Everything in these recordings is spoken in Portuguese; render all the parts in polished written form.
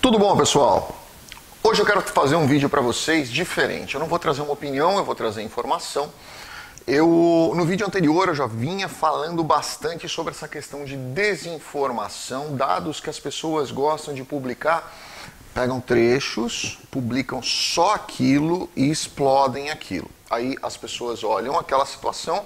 Tudo bom, pessoal? Hoje eu quero fazer um vídeo para vocês diferente. Eu não vou trazer uma opinião, eu vou trazer informação. No vídeo anterior eu já vinha falando bastante sobre essa questão de desinformação, dados que as pessoas gostam de publicar, pegam trechos, publicam só aquilo e explodem aquilo. Aí as pessoas olham aquela situação,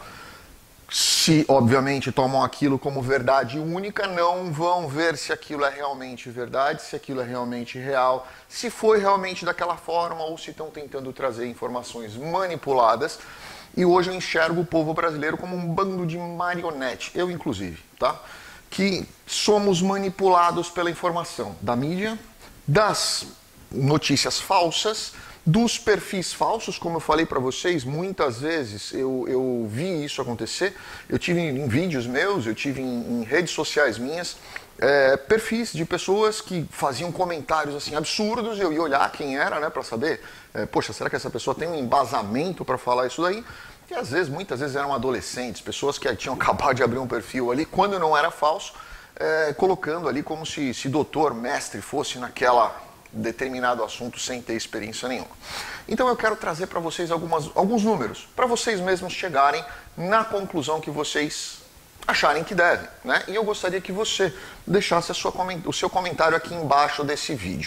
se obviamente tomam aquilo como verdade única, não vão ver se aquilo é realmente verdade, se aquilo é realmente real, se foi realmente daquela forma ou se estão tentando trazer informações manipuladas. E hoje eu enxergo o povo brasileiro como um bando de marionete, eu inclusive, tá? Que somos manipulados pela informação da mídia, das notícias falsas, dos perfis falsos, como eu falei para vocês, muitas vezes eu vi isso acontecer. Eu tive em vídeos meus, eu tive em redes sociais minhas, perfis de pessoas que faziam comentários assim absurdos. Eu ia olhar quem era, né, para saber, poxa, será que essa pessoa tem um embasamento para falar isso daí? E às vezes, muitas vezes eram adolescentes, pessoas que tinham acabado de abrir um perfil ali, quando não era falso, colocando ali como se doutor, mestre fosse naquela determinado assunto sem ter experiência nenhuma. Então eu quero trazer para vocês alguns números, para vocês mesmos chegarem na conclusão que vocês acharem que devem, né? E eu gostaria que você deixasse o seu comentário aqui embaixo desse vídeo.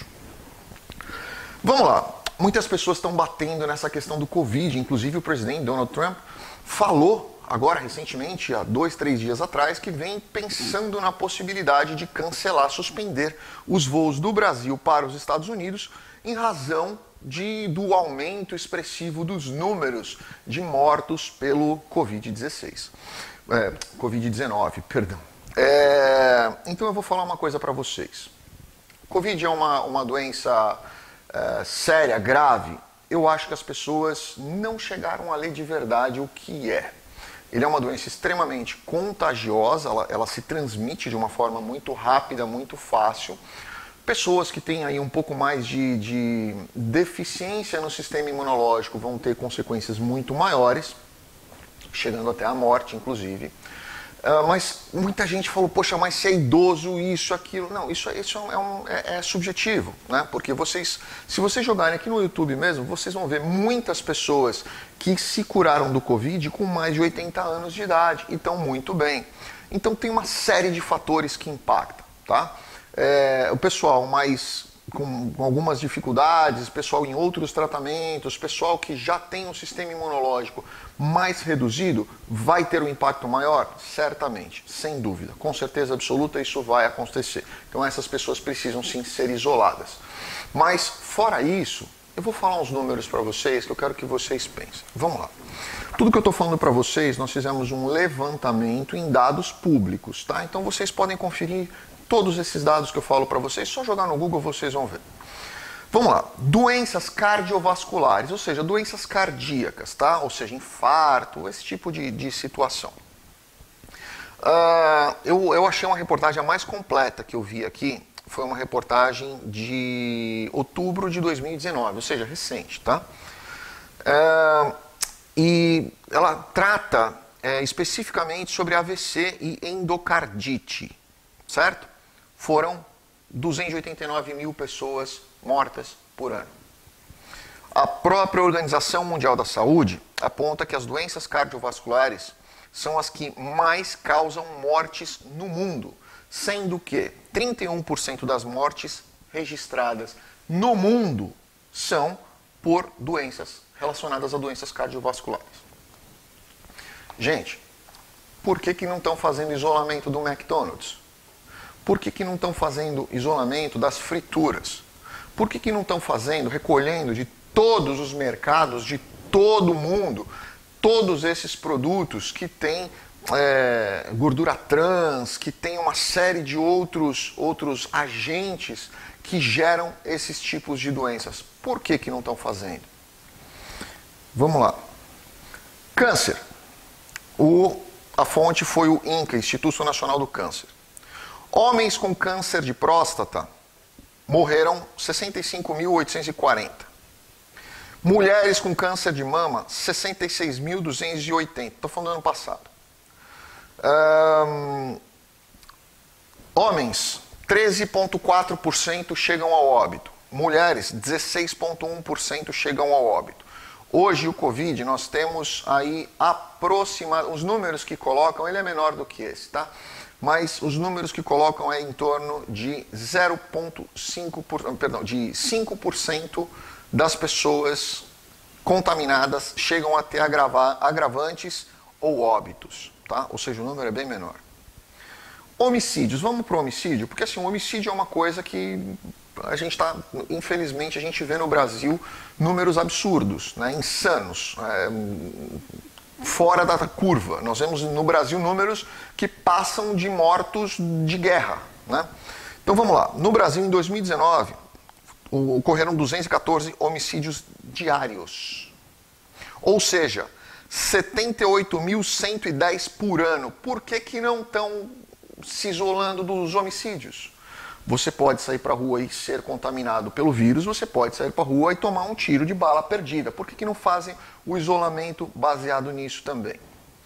Vamos lá. Muitas pessoas estão batendo nessa questão do Covid, inclusive o presidente Donald Trump falou agora recentemente, há 2, 3 dias atrás, que vem pensando na possibilidade de cancelar, suspender os voos do Brasil para os Estados Unidos em razão do aumento expressivo dos números de mortos pelo Covid-19, perdão. Então eu vou falar uma coisa para vocês. Covid é uma doença séria, grave. Eu acho que as pessoas não chegaram a ler de verdade o que é. Ele é uma doença extremamente contagiosa, ela se transmite de uma forma muito rápida, muito fácil. Pessoas que têm aí um pouco mais de deficiência no sistema imunológico vão ter consequências muito maiores, chegando até a morte, inclusive. Mas muita gente falou, poxa, mas se é idoso, isso, aquilo. Não, isso é subjetivo, né? Porque se vocês jogarem aqui no YouTube mesmo, vocês vão ver muitas pessoas que se curaram do Covid com mais de 80 anos de idade e estão muito bem. Então tem uma série de fatores que impactam, tá? O pessoal com algumas dificuldades, pessoal em outros tratamentos, pessoal que já tem um sistema imunológico mais reduzido, vai ter um impacto maior? Certamente, sem dúvida, com certeza absoluta isso vai acontecer. Então essas pessoas precisam sim ser isoladas. Mas fora isso, eu vou falar uns números para vocês que eu quero que vocês pensem. Vamos lá. Tudo que eu estou falando para vocês, nós fizemos um levantamento em dados públicos, tá? Então vocês podem conferir todos esses dados que eu falo para vocês, só jogar no Google vocês vão ver. Vamos lá, doenças cardiovasculares, ou seja, doenças cardíacas, tá? Ou seja, infarto, esse tipo de situação. Eu achei uma reportagem a mais completa que eu vi aqui, foi uma reportagem de outubro de 2019, ou seja, recente, tá? E ela trata especificamente sobre AVC e endocardite, certo? Foram 289 mil pessoas mortas por ano. A própria Organização Mundial da Saúde aponta que as doenças cardiovasculares são as que mais causam mortes no mundo, sendo que 31% das mortes registradas no mundo são por doenças relacionadas a doenças cardiovasculares. Gente, por que não estão fazendo isolamento do McDonald's? Por que não estão fazendo isolamento das frituras? Por que não estão recolhendo de todos os mercados, de todo mundo, todos esses produtos que têm gordura trans, que tem uma série de outros agentes que geram esses tipos de doenças? Por que não estão fazendo? Vamos lá. Câncer. A fonte foi o INCA, Instituto Nacional do Câncer. Homens com câncer de próstata morreram 65.840. Mulheres com câncer de mama, 66.280. Estou falando do ano passado. Homens 13,4% chegam ao óbito. Mulheres, 16,1% chegam ao óbito. Hoje, o Covid, nós temos aí os números que colocam, ele é menor do que esse, tá? Mas os números que colocam é em torno de 5% das pessoas contaminadas chegam a ter agravantes ou óbitos, tá? Ou seja, o número é bem menor. Homicídios, vamos para o homicídio, porque assim, o homicídio é uma coisa que a gente está, infelizmente, a gente vê no Brasil números absurdos, né, insanos, fora da curva. Nós vemos no Brasil números que passam de mortos de guerra, né? Então vamos lá, no Brasil em 2019 ocorreram 214 homicídios diários, ou seja, 78.110 por ano. Por que não estão se isolando dos homicídios? Você pode sair para a rua e ser contaminado pelo vírus, você pode sair para a rua e tomar um tiro de bala perdida. Por que não fazem o isolamento baseado nisso também?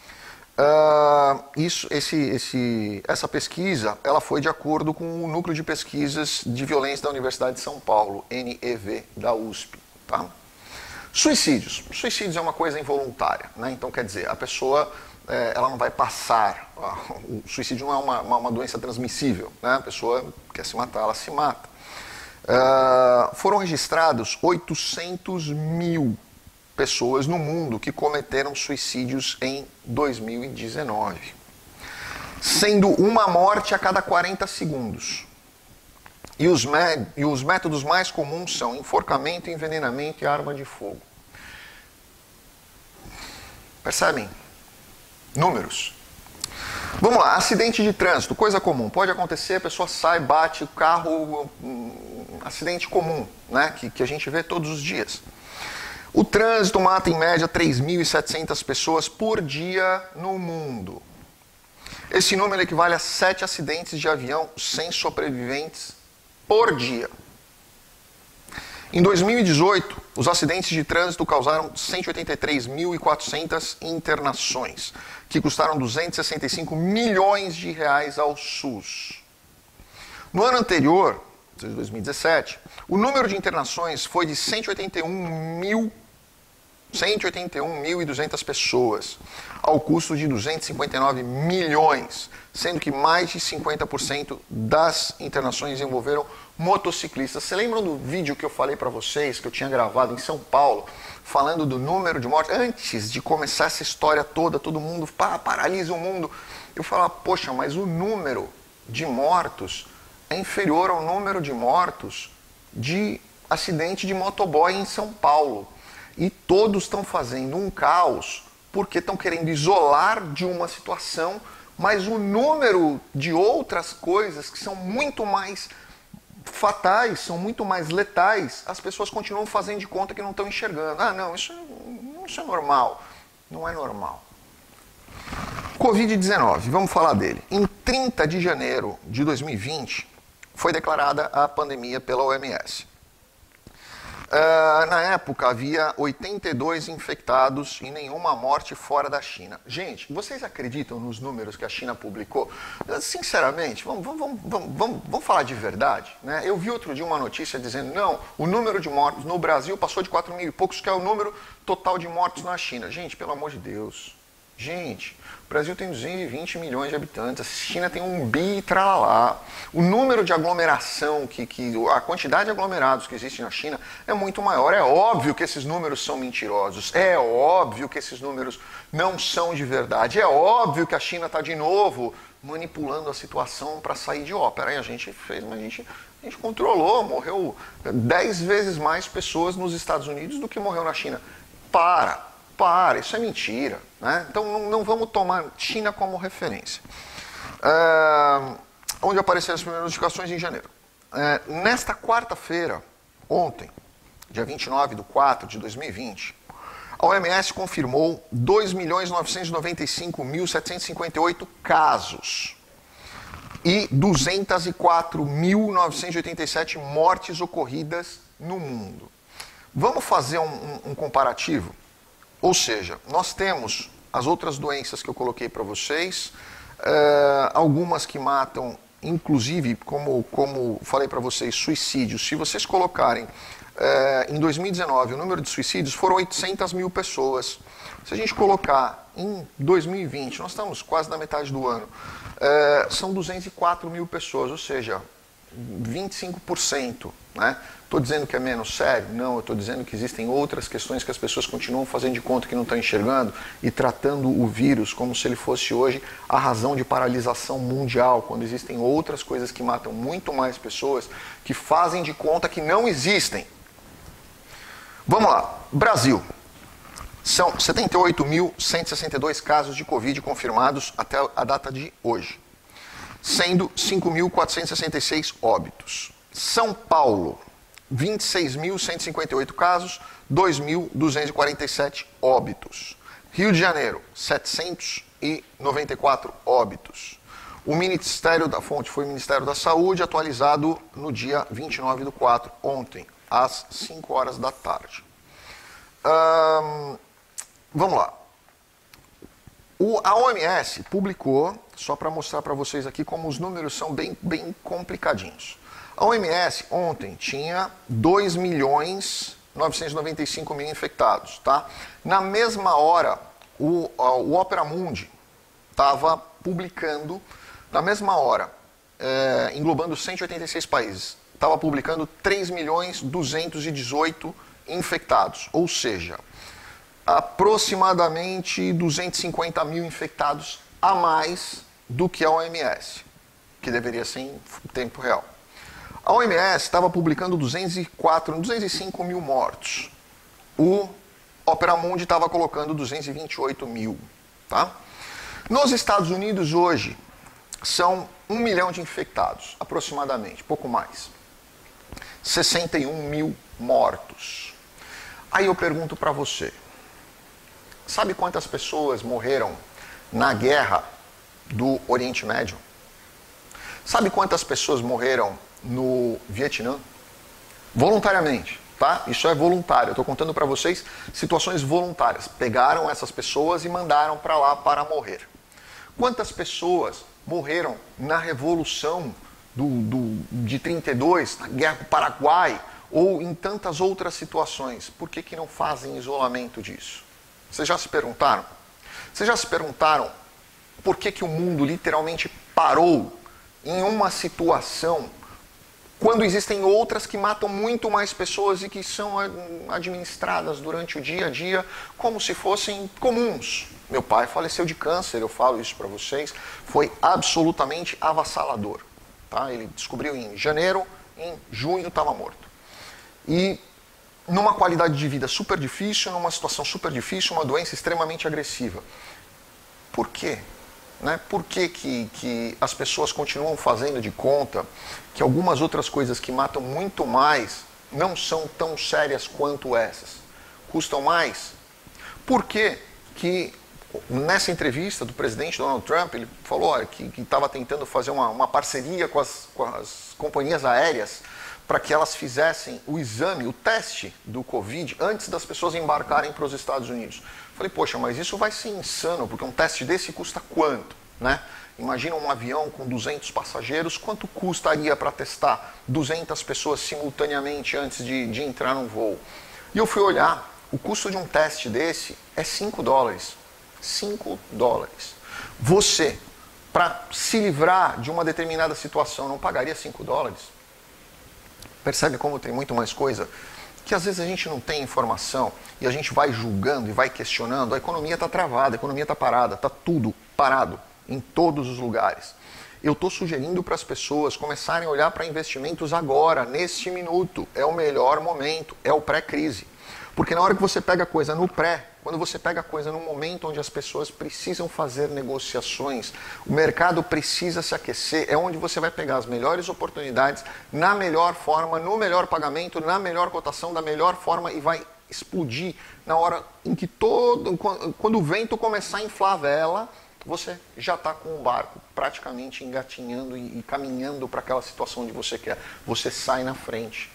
Essa pesquisa ela foi de acordo com o Núcleo de Pesquisas de Violência da Universidade de São Paulo, NEV, da USP. Tá? Suicídios. Suicídios é uma coisa involuntária, né? Então, quer dizer, a pessoa ela não vai passar. O suicídio não é uma doença transmissível, né? A pessoa quer se matar, ela se mata. Foram registrados 800 mil pessoas no mundo que cometeram suicídios em 2019, sendo uma morte a cada 40 segundos. E os métodos mais comuns são enforcamento, envenenamento e arma de fogo. Percebem? Números. Vamos lá, acidente de trânsito, coisa comum. Pode acontecer, a pessoa sai, bate o carro, acidente comum, né, que a gente vê todos os dias. O trânsito mata em média 3.700 pessoas por dia no mundo. Esse número equivale a 7 acidentes de avião sem sobreviventes por dia. Em 2018, os acidentes de trânsito causaram 183.400 internações, que custaram 265 milhões de reais ao SUS. No ano anterior, de 2017, o número de internações foi de 181.200 pessoas, ao custo de 259 milhões, sendo que mais de 50% das internações envolveram motociclistas. Você lembram do vídeo que eu falei para vocês, que eu tinha gravado em São Paulo, falando do número de mortes? Antes de começar essa história toda, todo mundo paralisa o mundo. Eu falava, poxa, mas o número de mortos é inferior ao número de mortos de acidente de motoboy em São Paulo. E todos estão fazendo um caos porque estão querendo isolar de uma situação, mas o número de outras coisas que são muito mais fatais, são muito mais letais, as pessoas continuam fazendo de conta que não estão enxergando. Ah, não, isso é normal. Não é normal. Covid-19, vamos falar dele. Em 30 de janeiro de 2020, foi declarada a pandemia pela OMS. Na época, havia 82 infectados e nenhuma morte fora da China. Gente, vocês acreditam nos números que a China publicou? Sinceramente, vamos falar de verdade, né? Eu vi outro dia uma notícia dizendo, não, o número de mortos no Brasil passou de 4 mil e poucos, que é o número total de mortos na China. Gente, pelo amor de Deus. Gente, o Brasil tem 220 milhões de habitantes, a China tem 1 bi e tralalá. O número de aglomeração, a quantidade de aglomerados que existe na China é muito maior. É óbvio que esses números são mentirosos, é óbvio que esses números não são de verdade, é óbvio que a China está de novo manipulando a situação para sair de ópera. Aí a gente fez, mas a gente controlou, morreu 10 vezes mais pessoas nos Estados Unidos do que morreu na China. Para, isso é mentira, né? Então não vamos tomar China como referência. Onde apareceram as primeiras notificações? Em janeiro. Nesta quarta-feira, ontem, dia 29/4/2020, a OMS confirmou 2.995.758 casos e 204.987 mortes ocorridas no mundo. Vamos fazer um comparativo? Ou seja, nós temos as outras doenças que eu coloquei para vocês, algumas que matam inclusive, como falei para vocês, suicídios, se vocês colocarem em 2019 o número de suicídios foram 800 mil pessoas. Se a gente colocar em 2020, nós estamos quase na metade do ano, são 204 mil pessoas, ou seja, 25%. Né? Estou dizendo que é menos sério? Não, eu estou dizendo que existem outras questões que as pessoas continuam fazendo de conta que não estão enxergando e tratando o vírus como se ele fosse hoje a razão de paralisação mundial, quando existem outras coisas que matam muito mais pessoas que fazem de conta que não existem. Vamos lá, Brasil. São 78.162 casos de Covid confirmados até a data de hoje, sendo 5.466 óbitos. São Paulo, 26.158 casos, 2.247 óbitos. Rio de Janeiro, 794 óbitos. O Ministério da Fonte foi o Ministério da Saúde, atualizado no dia 29/4, ontem, às 5 horas da tarde. Vamos lá. A OMS publicou, só para mostrar para vocês aqui como os números são bem complicadinhos. A OMS ontem tinha 2.995.000 infectados. Tá? Na mesma hora, o Opera Mundi estava publicando, na mesma hora, englobando 186 países, estava publicando 3.218.000 infectados, ou seja, aproximadamente 250.000 infectados a mais do que a OMS, que deveria ser em tempo real. A OMS estava publicando 205.000 mortos. O Opera Mundi estava colocando 228.000. Tá? Nos Estados Unidos hoje são 1 milhão de infectados, aproximadamente, pouco mais. 61.000 mortos. Aí eu pergunto para você, sabe quantas pessoas morreram na guerra do Oriente Médio? Sabe quantas pessoas morreram no Vietnã? Voluntariamente, tá? Isso é voluntário. Eu estou contando para vocês situações voluntárias. Pegaram essas pessoas e mandaram para lá para morrer. Quantas pessoas morreram na Revolução de 32, na Guerra do Paraguai, ou em tantas outras situações? Por que não fazem isolamento disso? Vocês já se perguntaram? Vocês já se perguntaram por que o mundo literalmente parou em uma situação quando existem outras que matam muito mais pessoas e que são administradas durante o dia a dia como se fossem comuns? Meu pai faleceu de câncer, eu falo isso para vocês, foi absolutamente avassalador. Tá? Ele descobriu em janeiro, em junho estava morto. E numa qualidade de vida super difícil, numa situação super difícil, uma doença extremamente agressiva. Por quê? Né? Por que as pessoas continuam fazendo de conta que algumas outras coisas que matam muito mais não são tão sérias quanto essas? Custam mais? Por que nessa entrevista do presidente Donald Trump, ele falou que estava tentando fazer uma parceria com as companhias aéreas para que elas fizessem o exame, o teste do Covid antes das pessoas embarcarem para os Estados Unidos. Falei, poxa, mas isso vai ser insano, porque um teste desse custa quanto? Né? Imagina um avião com 200 passageiros, quanto custaria para testar 200 pessoas simultaneamente antes de entrar num voo? E eu fui olhar, o custo de um teste desse é $5. $5. Você, para se livrar de uma determinada situação, não pagaria $5? Percebe como tem muito mais coisa? Que às vezes a gente não tem informação e a gente vai julgando e vai questionando. A economia está travada, a economia está parada, está tudo parado em todos os lugares. Eu estou sugerindo para as pessoas começarem a olhar para investimentos agora, neste minuto. É o melhor momento, é o pré-crise. Porque na hora que você pega a coisa no pré, quando você pega a coisa no momento onde as pessoas precisam fazer negociações, o mercado precisa se aquecer, é onde você vai pegar as melhores oportunidades, na melhor forma, no melhor pagamento, na melhor cotação, da melhor forma, e vai explodir na hora em que quando o vento começar a inflar a vela, você já está com o barco praticamente engatinhando e caminhando para aquela situação onde você quer. Você sai na frente.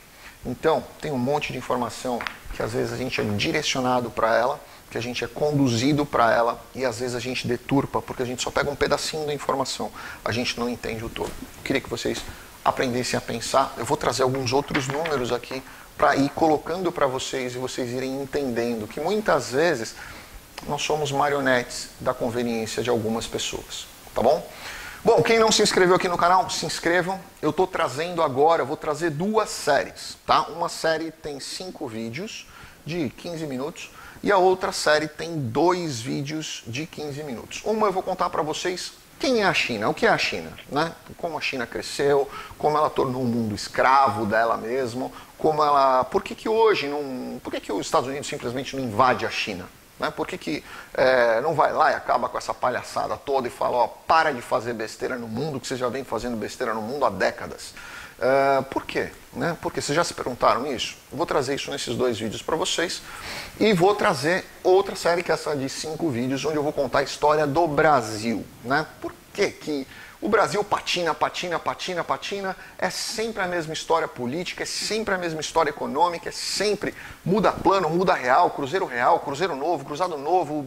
Então, tem um monte de informação que às vezes a gente é direcionado para ela, que a gente é conduzido para ela e às vezes a gente deturpa porque a gente só pega um pedacinho da informação, a gente não entende o todo. Eu queria que vocês aprendessem a pensar. Eu vou trazer alguns outros números aqui para ir colocando para vocês e vocês irem entendendo que muitas vezes nós somos marionetes da conveniência de algumas pessoas, tá bom? Bom, quem não se inscreveu aqui no canal, se inscrevam. Eu estou trazendo agora, eu vou trazer duas séries, tá? Uma série tem 5 vídeos de 15 minutos e a outra série tem 2 vídeos de 15 minutos. Uma eu vou contar para vocês quem é a China, o que é a China, né? Como a China cresceu, como ela tornou o mundo escravo dela mesmo, como ela... Por que hoje não... Por que os Estados Unidos simplesmente não invade a China? Né? Por que não vai lá e acaba com essa palhaçada toda e fala, ó, para de fazer besteira no mundo, que você já vem fazendo besteira no mundo há décadas? Por quê? Né? Porque vocês já se perguntaram isso? Eu vou trazer isso nesses 2 vídeos para vocês e vou trazer outra série que é essa de 5 vídeos, onde eu vou contar a história do Brasil. Né? Por que o Brasil patina, é sempre a mesma história política, é sempre a mesma história econômica, é sempre muda plano, muda real, Cruzeiro novo, cruzado novo,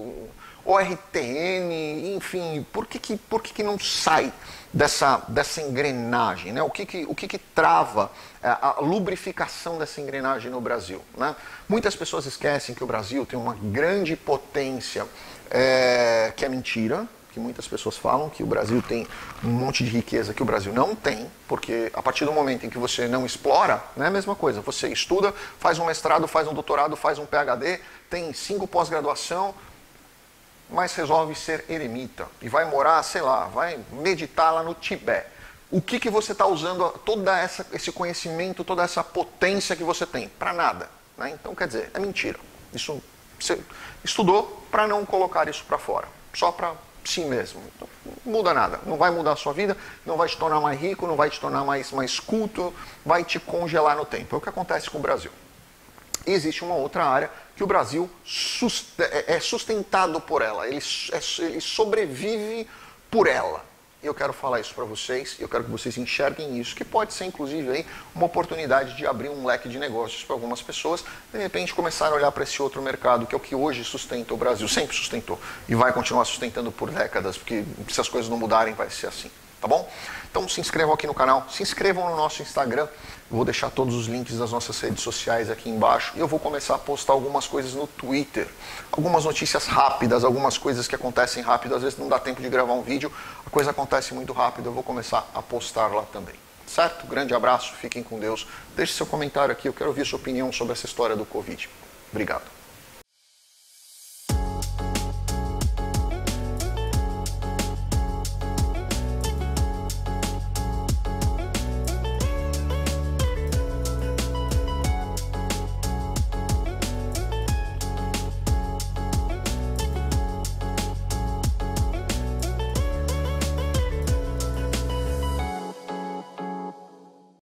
ORTN, enfim, por que não sai dessa engrenagem, né? O que trava a lubrificação dessa engrenagem no Brasil, né? Muitas pessoas esquecem que o Brasil tem uma grande potência que é mentira, que muitas pessoas falam que o Brasil tem um monte de riqueza que o Brasil não tem, porque a partir do momento em que você não explora, não é a mesma coisa. Você estuda, faz um mestrado, faz um doutorado, faz um PhD, tem 5 pós-graduação, mas resolve ser eremita e vai morar, sei lá, vai meditar lá no Tibete. O que você está usando todo esse conhecimento, toda essa potência que você tem? Para nada. Né? Então, quer dizer, é mentira. Isso você estudou para não colocar isso para fora, só para si mesmo. Então, não muda nada, não vai mudar a sua vida, não vai te tornar mais rico, não vai te tornar mais culto, vai te congelar no tempo. É o que acontece com o Brasil. E existe uma outra área que o Brasil é sustentado por ela, ele sobrevive por ela. E eu quero falar isso para vocês, eu quero que vocês enxerguem isso, que pode ser inclusive aí uma oportunidade de abrir um leque de negócios para algumas pessoas, de repente começar a olhar para esse outro mercado, que é o que hoje sustenta o Brasil, sempre sustentou, e vai continuar sustentando por décadas, porque se as coisas não mudarem vai ser assim, tá bom? Então se inscrevam aqui no canal, se inscrevam no nosso Instagram, eu vou deixar todos os links das nossas redes sociais aqui embaixo e eu vou começar a postar algumas coisas no Twitter, algumas notícias rápidas, algumas coisas que acontecem rápido, às vezes não dá tempo de gravar um vídeo, a coisa acontece muito rápido, eu vou começar a postar lá também. Certo? Grande abraço, fiquem com Deus, deixe seu comentário aqui, eu quero ouvir sua opinião sobre essa história do Covid. Obrigado.